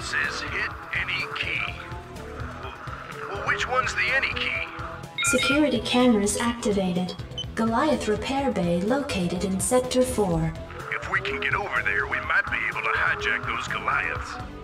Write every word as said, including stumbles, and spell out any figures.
says hit any key. Well, well, which one's the any key? Security cameras activated. Goliath Repair Bay located in Sector four. If we can get over there, we might be able to hijack those Goliaths.